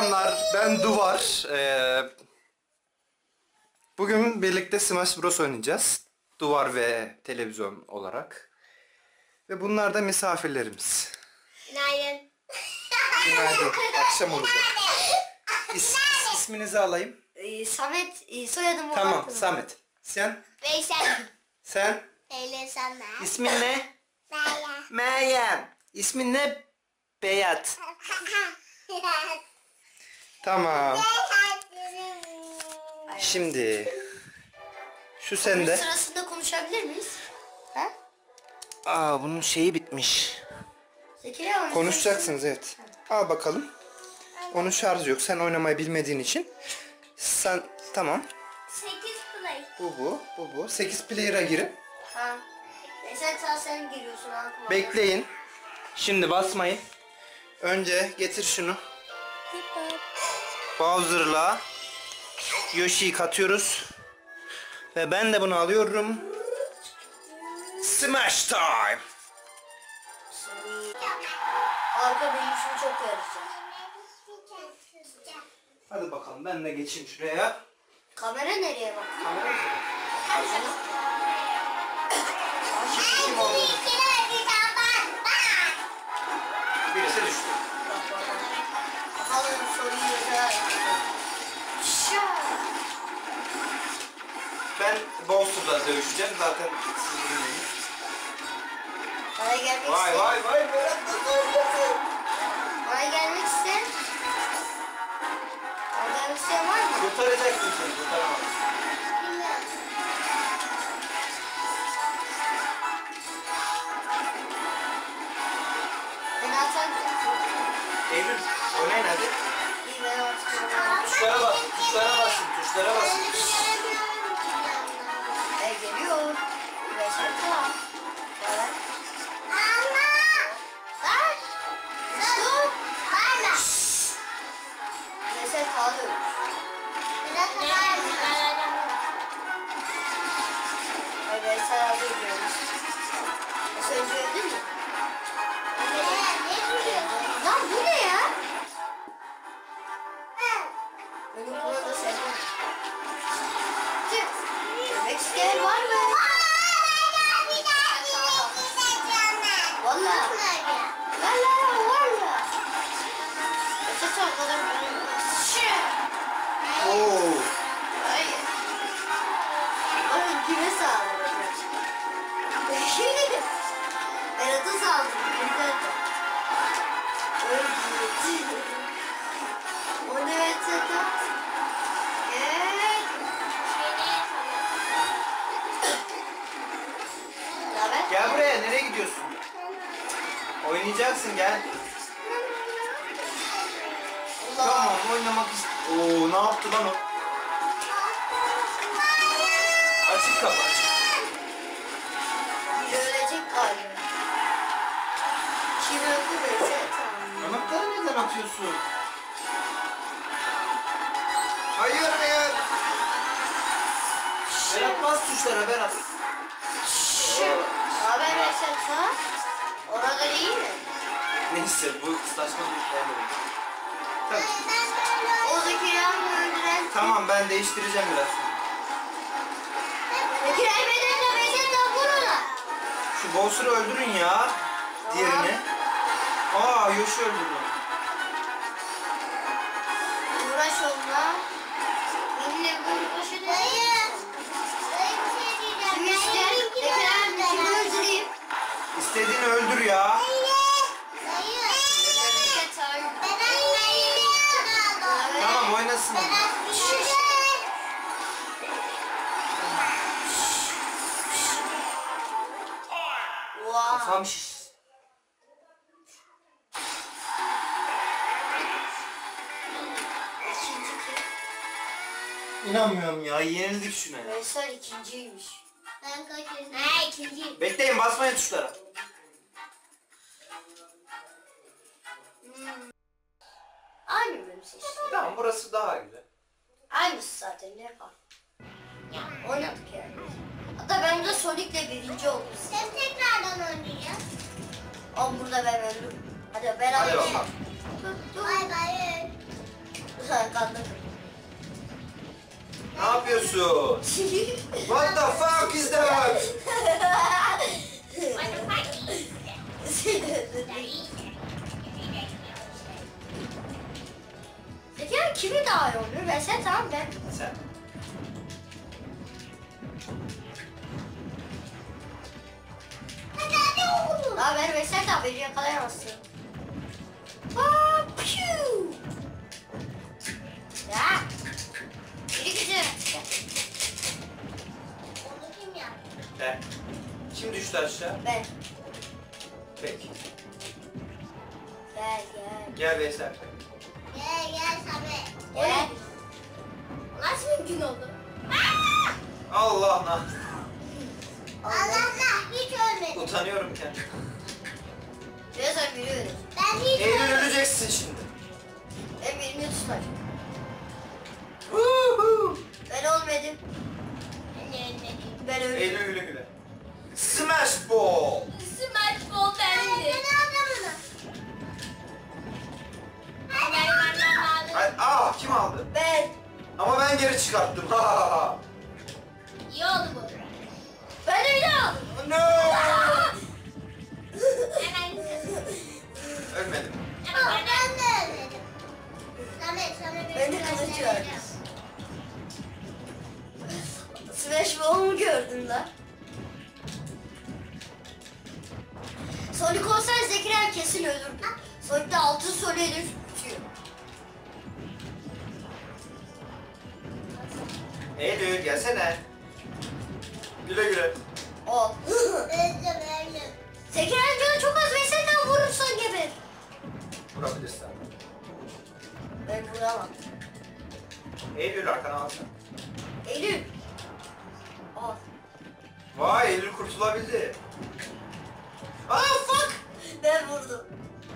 Selamlar, ben Duvar. Bugün birlikte Smash Bros oynayacağız. Duvar ve televizyon olarak. Ve bunlar da misafirlerimiz. Günaydın. Günaydın, akşam olacak. İsminizi alayım. Samet, soyadım Tamam, Murat. Samet. Sen? Veysel. Sen? Eyle sana. İsmin ne? Meryem. Meryem. İsmin ne? Beyat. Tamam. Şimdi şu sende. Sırasında konuşabilir miyiz? Ha? Aa, bunun şeyi bitmiş. Zekeriya mı? Konuşacaksınız, evet. Al bakalım. Onun şarjı yok. Sen oynamayı bilmediğin için. Sen tamam. 8 play. Bu. 8 player'a girin. Ha. Veysel sen giriyorsun aklıma. Bekleyin. Şimdi basmayın. Önce getir şunu. Bowser'la Yoshi'yi katıyoruz. Ve ben de bunu alıyorum. Smash time. Arka büyüsünü çok yarayacak. Hadi bakalım, ben de geçeyim şuraya. Kamera nereye bak? Kamera mı? Kim oldu? Birisi düştü. Bakalım soruyu da. Ben Bowser'la dövüşeceğim zaten, siz bilmeyin. Bana gelmek Vay isteyen. vay vay, Berat nasıl oynuyorsun? Bana gelmek isteyen. Bana gelmek isteyen var mı? Kurtaracaksın seni, kurtaramazsın. Bilmiyorum. Ben atar Eylül, oynayın hadi. İyi ben artık. Tuşlara bas, tuşlara basın, tuşlara basın. Geliyor. Beşer tamam. Evet. Lan! Dur! Bağırma! Beşer kalıyor. Ay Beşer abi diyormuş. Beşer önce öldün mü? Lan bu ne ya? Benim burada sevdim. Çık. Yemek isteyen var mı? Valla. Valla valla. Ötesi arkadan böyle. Oo. Hayır. Bakın kime saldıracak? Berat'a saldıracak. Öldü. O ne Berat'a? Gel buraya, nereye gidiyorsun? Oynayacaksın, gel. Tamam, oynamak Oo, ne yaptı lan o? Açık kapı, açık. Biri ölecek galiba. Kim öldü Berat? Anahtarı neden atıyorsun? Hayır, hayır. Berat bas tuşlara, Berat. Haber versen sana. Orada iyi mi? Neyse, bu saçma bir şey oldu. Tamam. O Zekeriya'nı öldüren. Tamam, ben değiştireceğim biraz. Zekeriya bedenle bedenle vur ona. Şu Bowser'ı öldürün ya. Diğerini. Aa, Yoshi öldürdü. Uğraş onunla. Benimle vur başını. Kim ister? Zekeriya kimi öldüreyim? İstediğini öldür ya. Tamam, oynasın. Wow. Kafam şiş. İkinci kim? İnanmıyorum ya, yenildik şuna ya. Veysel ikinciymiş. Ben kaçıncıyım? Ha ikinciyim. Bekleyin, basmayın tuşlara. Aynı bölüm seçtim. Tamam, burası daha güzel. Aynısı zaten ne yapalım? Ya oynadık yani. Hatta ben de Sonic'le birinci oldum. Sen tekrardan oynayacağız. Ama burada ben öldüm. Hadi beraber. Hadi bakalım. Bay bay. Kandım. Ne yapıyorsun? What the fuck is that? Peki ya kimi daha iyi oluyor? Ben sen tamam ben. Sen. Daha ben Veysel daha beni yakalayamazsın. Aa, piu. Ya. Biri güzel. Onu kim yaptı? Ben. Kim düştü aşağı? Ben. Peki. Gel gel. Gel Veysel. Gel Samet. Gel. Nasıl mümkün oldu? Allah Allah'la hiç ölmedim. utanıyorum kendim. Birazdan yürüyoruz. Ben hiç Eylül öleceksin şimdi. Ben birini tutacağım. Woohoo! Ben olmadım. Ben öldüm. Eylül güle güle. Smash ball. Smash ball bende. Ay, kim aldı? Ben. Ama ben geri çıkarttım. Ha ha ha. İyi oldu bu. Ben öyle aldım. No! Ölmedim. Ben de ölmedim. Ben de kılıç gördüm. Smash Ball'u gördün lan. Sonic olsaydı Zekeriya kesin ölürdü. Sonic'te altın Sonic'e düşüyor. Eylül gelsene. Güle güle. Ol. Zekeriya'nın canı çok az ve senden vurursan geber. Vurabilirsen. Ben vuramam. Eylül arkana alsana. Eylül. Al. Vay Eylül kurtulabildi. Aa fuck! Ben vurdum.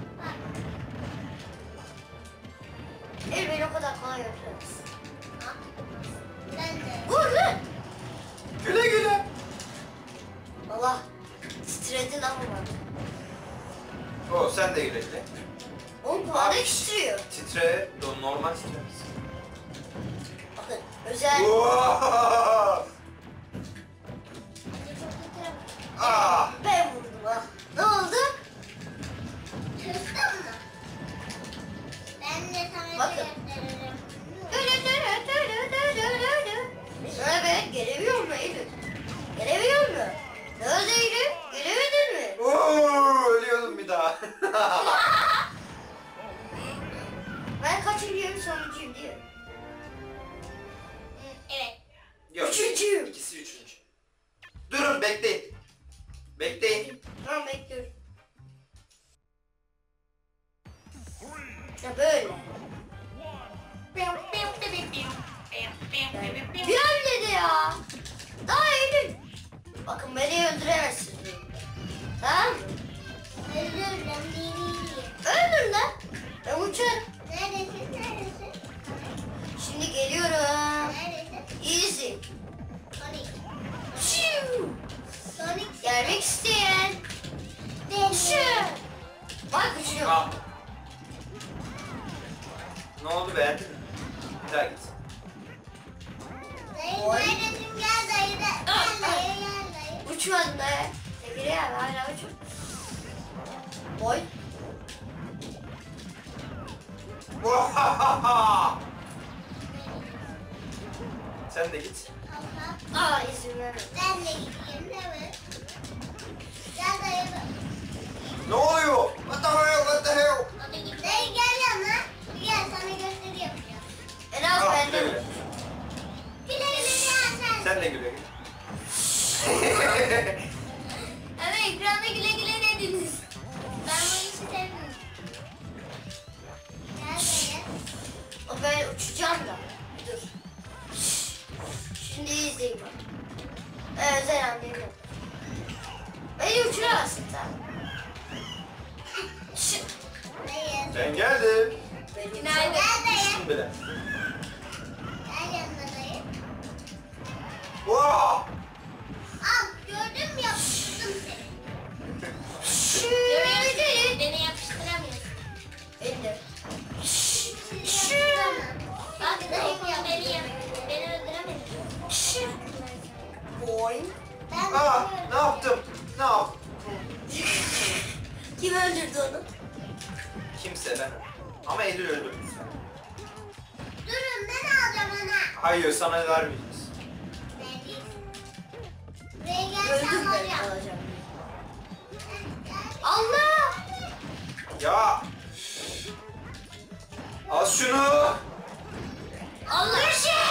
Eylül beni o kadar kolay öldüremez. Ben de. Vur lan. Güle güle. Allah. Titredin ama bak. O sen de güle güle. Oğlum kulağına titriyor. Titre, normal titre. Bakın özel. Wow! Ah! Ben vurdum ha. Ne oldu? Kızdın mı? Ben de sana gösteririm. Sonra ben gelebiliyor mu Eylül? Gelebiliyor mu? Ne oldu Eylül? Gelemedin mi? Oo, ölüyordum bir daha. Ben kaçıncıyım sonuncuyum diyor. Evet. Yok. Üçüncüyüm. İkisi üçüncü. Durun bekleyin. Bekleyin. Tamam bekliyorum. Ya böyle. Bir an dedi ya. Daha Eylül. Bakın beni öldüremezsin. Tamam mı? Öldür lan. Ben uçarım. Neredesin? Şimdi geliyorum. Easy. Sonic. Gelmek isteyen. Şu. Bak uçuyor. Ah. Ne oldu beğendin mi? Bir daha git. Uçmadın da. Sevgili ya hala uçuyor. Boy. Vahahaha! Sen de git. Aa izin verme. Ben de gideyim değil mi? Gel dayı. Ne oluyor? What the hell? What the hell? Dayı gel yana. Gel sana gösteri yapacağım. En az Ah, bende. güle güle. Güle güle gel sen. Sen de güle güle. Ama ekranda güle güle dediniz. Ben bu işi sevmiyorum. Gel dayı. O ben uçacağım da. Dur. Şimdi izleyin bak. Özel annem yok. Beni uçuramazsın sen. Şu. Dayı. Ben geldim. Beni Günaydın. Gel dayı. Düştüm bile. Gel yanına dayı. Vah! Al gördün mü yapıştırdım seni. Görüyorsun. Beni yapıştıramıyorsun. Ender. Şimdi yapıştıramam. Kim öldürdü onu? Kimse ben. Ama Eylül öldürdü sen. Durun ben alacağım ona. Hayır sana vermeyeceğiz. Öldüm ben alacağım. Allah! Ya! Al şunu! Allah!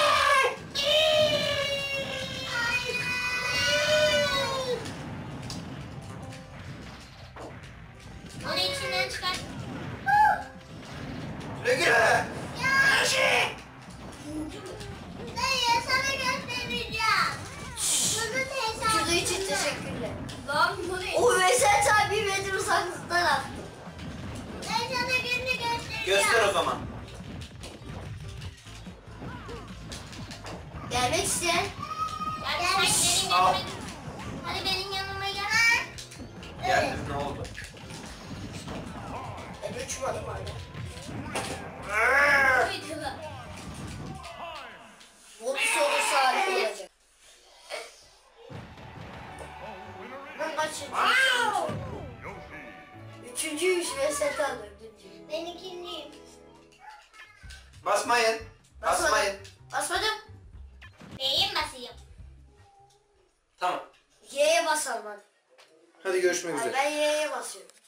Onu içinden çıkar. Güle güle! Dayı sana göstereceğim. Bunu teyze. Şurada için teşekkürler. Lan bu ne? O Veysel abi beni uzaklıktan attı. Ben sana gününü göstereceğim. Göster o zaman. Gelmek isteyen. Yani sen benim Al. yanıma. Hadi benim yanıma gel. Geldin ne oldu? Ben uçmadım hala. Buydu lan. Bonus olursa harika olacak. Ben kaçıncıyım? Üçüncüymüş Veysel abi. Dördüncü. Ben ikinciyim. Basmayın. Basmayın. Basmadım. B'ye mi basayım? Tamam. Y'ye basalım hadi. Hadi görüşmek Ay, üzere. ben Y'ye basıyorum.